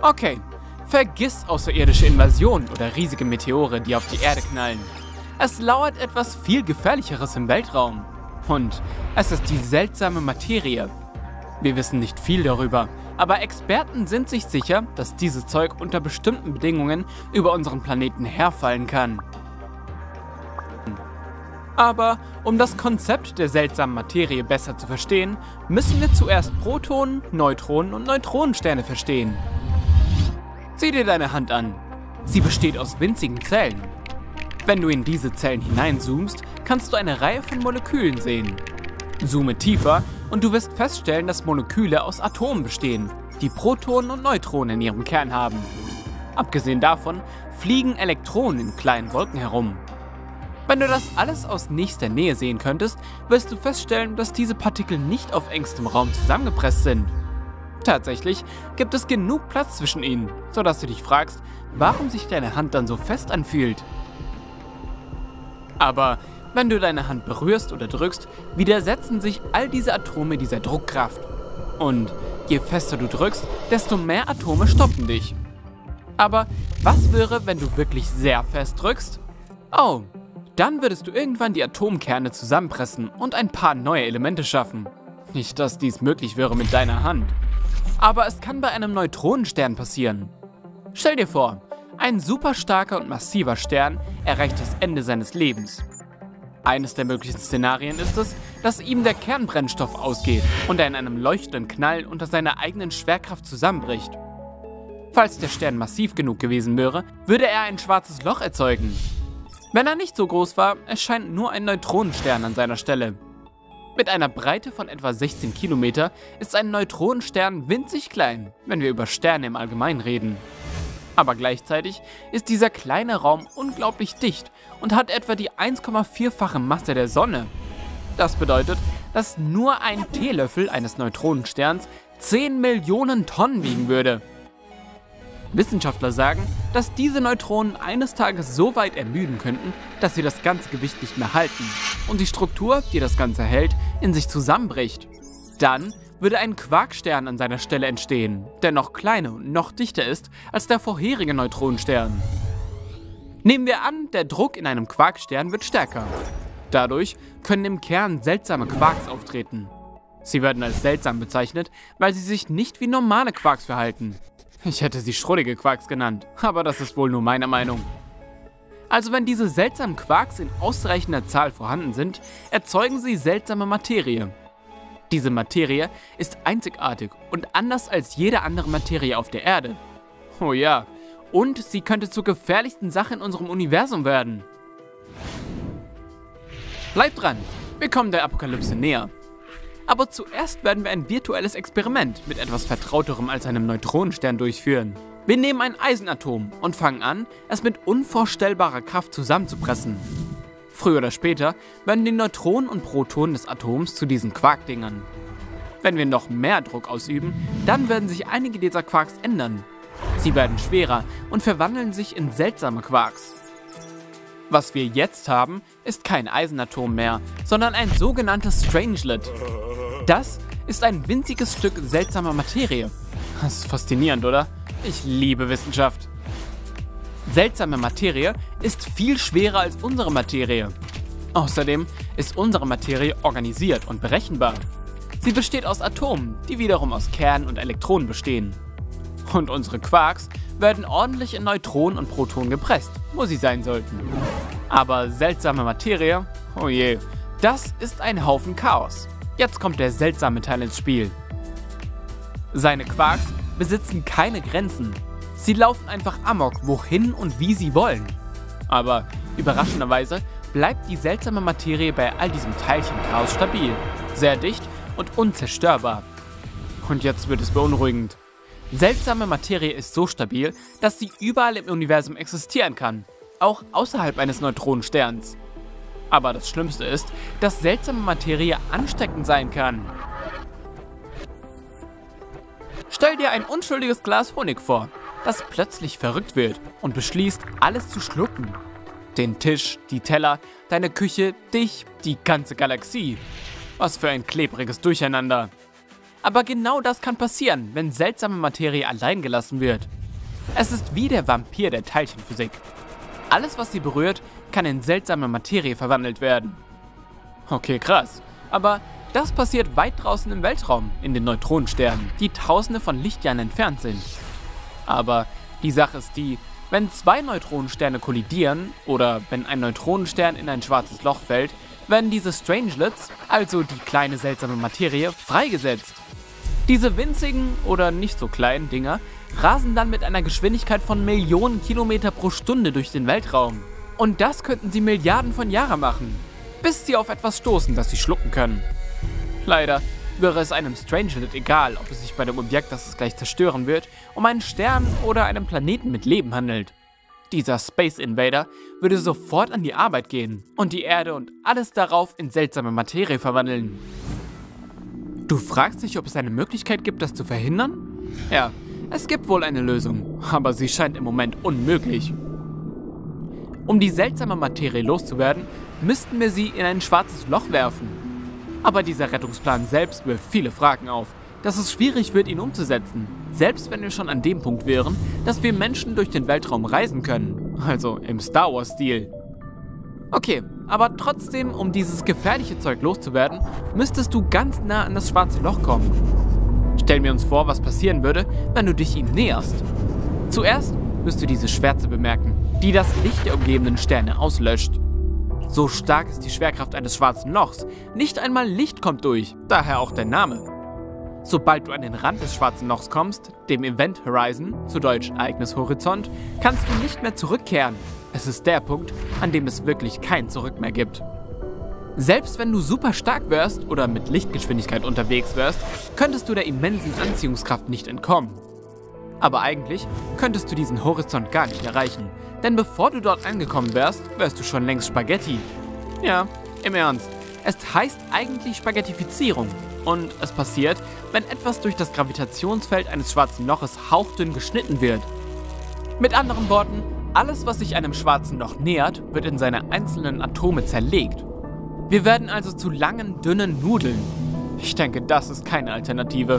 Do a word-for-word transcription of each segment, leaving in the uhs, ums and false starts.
Okay, vergiss außerirdische Invasionen oder riesige Meteore, die auf die Erde knallen. Es lauert etwas viel Gefährlicheres im Weltraum. Und es ist die seltsame Materie. Wir wissen nicht viel darüber, aber Experten sind sich sicher, dass dieses Zeug unter bestimmten Bedingungen über unseren Planeten herfallen kann. Aber um das Konzept der seltsamen Materie besser zu verstehen, müssen wir zuerst Protonen, Neutronen und Neutronensterne verstehen. Sieh dir deine Hand an. Sie besteht aus winzigen Zellen. Wenn du in diese Zellen hineinzoomst, kannst du eine Reihe von Molekülen sehen. Zoome tiefer und du wirst feststellen, dass Moleküle aus Atomen bestehen, die Protonen und Neutronen in ihrem Kern haben. Abgesehen davon fliegen Elektronen in kleinen Wolken herum. Wenn du das alles aus nächster Nähe sehen könntest, wirst du feststellen, dass diese Partikel nicht auf engstem Raum zusammengepresst sind. Tatsächlich gibt es genug Platz zwischen ihnen, sodass du dich fragst, warum sich deine Hand dann so fest anfühlt. Aber wenn du deine Hand berührst oder drückst, widersetzen sich all diese Atome dieser Druckkraft. Und je fester du drückst, desto mehr Atome stoppen dich. Aber was wäre, wenn du wirklich sehr fest drückst? Oh, dann würdest du irgendwann die Atomkerne zusammenpressen und ein paar neue Elemente schaffen. Nicht, dass dies möglich wäre mit deiner Hand. Aber es kann bei einem Neutronenstern passieren. Stell dir vor, ein super starker und massiver Stern erreicht das Ende seines Lebens. Eines der möglichen Szenarien ist es, dass ihm der Kernbrennstoff ausgeht und er in einem leuchtenden Knall unter seiner eigenen Schwerkraft zusammenbricht. Falls der Stern massiv genug gewesen wäre, würde er ein schwarzes Loch erzeugen. Wenn er nicht so groß war, erscheint nur ein Neutronenstern an seiner Stelle. Mit einer Breite von etwa sechzehn Kilometer ist ein Neutronenstern winzig klein, wenn wir über Sterne im Allgemeinen reden. Aber gleichzeitig ist dieser kleine Raum unglaublich dicht und hat etwa die eins Komma vier-fache Masse der Sonne. Das bedeutet, dass nur ein Teelöffel eines Neutronensterns zehn Millionen Tonnen wiegen würde. Wissenschaftler sagen, dass diese Neutronen eines Tages so weit ermüden könnten, dass sie das ganze Gewicht nicht mehr halten und die Struktur, die das Ganze hält, in sich zusammenbricht. Dann würde ein Quarkstern an seiner Stelle entstehen, der noch kleiner und noch dichter ist als der vorherige Neutronenstern. Nehmen wir an, der Druck in einem Quarkstern wird stärker. Dadurch können im Kern seltsame Quarks auftreten. Sie werden als seltsam bezeichnet, weil sie sich nicht wie normale Quarks verhalten. Ich hätte sie schrullige Quarks genannt, aber das ist wohl nur meine Meinung. Also wenn diese seltsamen Quarks in ausreichender Zahl vorhanden sind, erzeugen sie seltsame Materie. Diese Materie ist einzigartig und anders als jede andere Materie auf der Erde. Oh ja, und sie könnte zur gefährlichsten Sache in unserem Universum werden. Bleibt dran, wir kommen der Apokalypse näher. Aber zuerst werden wir ein virtuelles Experiment mit etwas Vertrauterem als einem Neutronenstern durchführen. Wir nehmen ein Eisenatom und fangen an, es mit unvorstellbarer Kraft zusammenzupressen. Früher oder später werden die Neutronen und Protonen des Atoms zu diesen Quarkdingern. Wenn wir noch mehr Druck ausüben, dann werden sich einige dieser Quarks ändern. Sie werden schwerer und verwandeln sich in seltsame Quarks. Was wir jetzt haben, ist kein Eisenatom mehr, sondern ein sogenanntes Strangelet. Das ist ein winziges Stück seltsamer Materie. Das ist faszinierend, oder? Ich liebe Wissenschaft. Seltsame Materie ist viel schwerer als unsere Materie. Außerdem ist unsere Materie organisiert und berechenbar. Sie besteht aus Atomen, die wiederum aus Kernen und Elektronen bestehen. Und unsere Quarks werden ordentlich in Neutronen und Protonen gepresst, wo sie sein sollten. Aber seltsame Materie, oh je, das ist ein Haufen Chaos. Jetzt kommt der seltsame Teil ins Spiel. Seine Quarks besitzen keine Grenzen. Sie laufen einfach amok, wohin und wie sie wollen. Aber überraschenderweise bleibt die seltsame Materie bei all diesem Teilchenchaos stabil, sehr dicht und unzerstörbar. Und jetzt wird es beunruhigend. Seltsame Materie ist so stabil, dass sie überall im Universum existieren kann, auch außerhalb eines Neutronensterns. Aber das Schlimmste ist, dass seltsame Materie ansteckend sein kann. Stell dir ein unschuldiges Glas Honig vor, das plötzlich verrückt wird und beschließt, alles zu schlucken. Den Tisch, die Teller, deine Küche, dich, die ganze Galaxie. Was für ein klebriges Durcheinander. Aber genau das kann passieren, wenn seltsame Materie allein gelassen wird. Es ist wie der Vampir der Teilchenphysik. Alles, was sie berührt, kann in seltsame Materie verwandelt werden. Okay, krass. Aber das passiert weit draußen im Weltraum, in den Neutronensternen, die tausende von Lichtjahren entfernt sind. Aber die Sache ist die, wenn zwei Neutronensterne kollidieren oder wenn ein Neutronenstern in ein schwarzes Loch fällt, werden diese Strangelets, also die kleine seltsame Materie, freigesetzt. Diese winzigen oder nicht so kleinen Dinger rasen dann mit einer Geschwindigkeit von Millionen Kilometer pro Stunde durch den Weltraum. Und das könnten sie Milliarden von Jahren machen, bis sie auf etwas stoßen, das sie schlucken können. Leider wäre es einem Strangelet egal, ob es sich bei dem Objekt, das es gleich zerstören wird, um einen Stern oder einen Planeten mit Leben handelt. Dieser Space Invader würde sofort an die Arbeit gehen und die Erde und alles darauf in seltsame Materie verwandeln. Du fragst dich, ob es eine Möglichkeit gibt, das zu verhindern? Ja, es gibt wohl eine Lösung, aber sie scheint im Moment unmöglich. Um die seltsame Materie loszuwerden, müssten wir sie in ein schwarzes Loch werfen. Aber dieser Rettungsplan selbst wirft viele Fragen auf, dass es schwierig wird, ihn umzusetzen. Selbst wenn wir schon an dem Punkt wären, dass wir Menschen durch den Weltraum reisen können. Also im Star Wars-Stil. Okay, aber trotzdem, um dieses gefährliche Zeug loszuwerden, müsstest du ganz nah an das schwarze Loch kommen. Stellen wir uns vor, was passieren würde, wenn du dich ihm näherst. Zuerst wirst du diese Schwärze bemerken, die das Licht der umgebenden Sterne auslöscht. So stark ist die Schwerkraft eines schwarzen Lochs, nicht einmal Licht kommt durch, daher auch der Name. Sobald du an den Rand des schwarzen Lochs kommst, dem Event Horizon, zu Deutsch Ereignishorizont, kannst du nicht mehr zurückkehren. Es ist der Punkt, an dem es wirklich kein Zurück mehr gibt. Selbst wenn du super stark wärst oder mit Lichtgeschwindigkeit unterwegs wärst, könntest du der immensen Anziehungskraft nicht entkommen. Aber eigentlich könntest du diesen Horizont gar nicht erreichen, denn bevor du dort angekommen wärst, wärst du schon längst Spaghetti. Ja, im Ernst, es heißt eigentlich Spaghettifizierung und es passiert, wenn etwas durch das Gravitationsfeld eines schwarzen Loches hauchdünn geschnitten wird. Mit anderen Worten, alles, was sich einem schwarzen Loch nähert, wird in seine einzelnen Atome zerlegt. Wir werden also zu langen, dünnen Nudeln. Ich denke, das ist keine Alternative.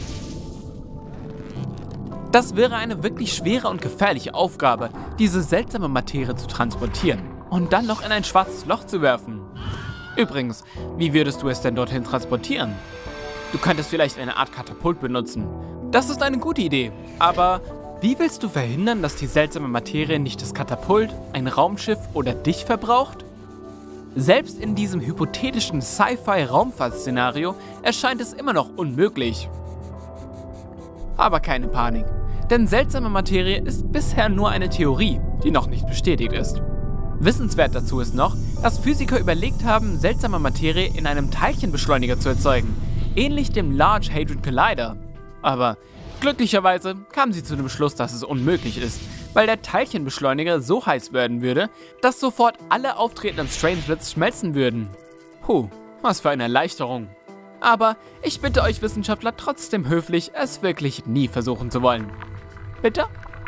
Das wäre eine wirklich schwere und gefährliche Aufgabe, diese seltsame Materie zu transportieren und dann noch in ein schwarzes Loch zu werfen. Übrigens, wie würdest du es denn dorthin transportieren? Du könntest vielleicht eine Art Katapult benutzen. Das ist eine gute Idee, aber wie willst du verhindern, dass die seltsame Materie nicht das Katapult, ein Raumschiff oder dich verbraucht? Selbst in diesem hypothetischen Sci-Fi-Raumfahrt-Szenario erscheint es immer noch unmöglich. Aber keine Panik, denn seltsame Materie ist bisher nur eine Theorie, die noch nicht bestätigt ist. Wissenswert dazu ist noch, dass Physiker überlegt haben, seltsame Materie in einem Teilchenbeschleuniger zu erzeugen, ähnlich dem Large Hadron Collider. Aber glücklicherweise kamen sie zu dem Schluss, dass es unmöglich ist, weil der Teilchenbeschleuniger so heiß werden würde, dass sofort alle auftretenden Strangelets schmelzen würden. Puh, was für eine Erleichterung. Aber ich bitte euch Wissenschaftler trotzdem höflich, es wirklich nie versuchen zu wollen. Bitte?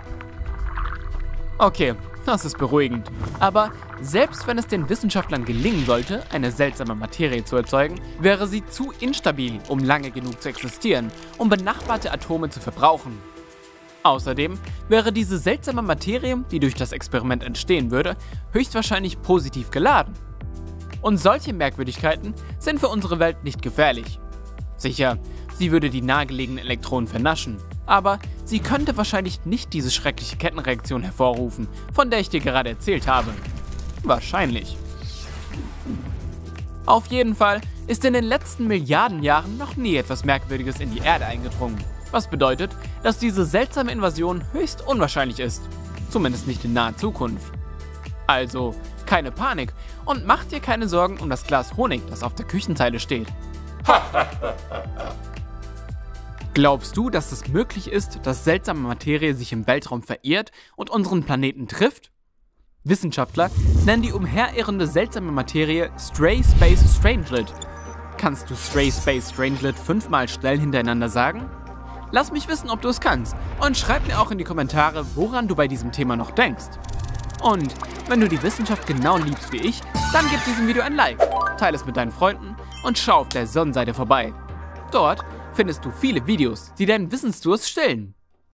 Okay, das ist beruhigend. Aber selbst wenn es den Wissenschaftlern gelingen sollte, eine seltsame Materie zu erzeugen, wäre sie zu instabil, um lange genug zu existieren, um benachbarte Atome zu verbrauchen. Außerdem wäre diese seltsame Materie, die durch das Experiment entstehen würde, höchstwahrscheinlich positiv geladen. Und solche Merkwürdigkeiten sind für unsere Welt nicht gefährlich. Sicher, sie würde die nahegelegenen Elektronen vernaschen, aber sie könnte wahrscheinlich nicht diese schreckliche Kettenreaktion hervorrufen, von der ich dir gerade erzählt habe. Wahrscheinlich. Auf jeden Fall ist in den letzten Milliarden Jahren noch nie etwas Merkwürdiges in die Erde eingedrungen, was bedeutet, dass diese seltsame Invasion höchst unwahrscheinlich ist, zumindest nicht in naher Zukunft. Also keine Panik und mach dir keine Sorgen um das Glas Honig, das auf der Küchenzeile steht. Glaubst du, dass es möglich ist, dass seltsame Materie sich im Weltraum verirrt und unseren Planeten trifft? Wissenschaftler nennen die umherirrende seltsame Materie Stray Space Strangelet. Kannst du Stray Space Strangelet fünfmal schnell hintereinander sagen? Lass mich wissen, ob du es kannst und schreib mir auch in die Kommentare, woran du bei diesem Thema noch denkst. Und wenn du die Wissenschaft genau liebst wie ich, dann gib diesem Video ein Like, teile es mit deinen Freunden und schau auf der Sonnenseite vorbei. Dort findest du viele Videos, die deinen Wissensdurst stillen.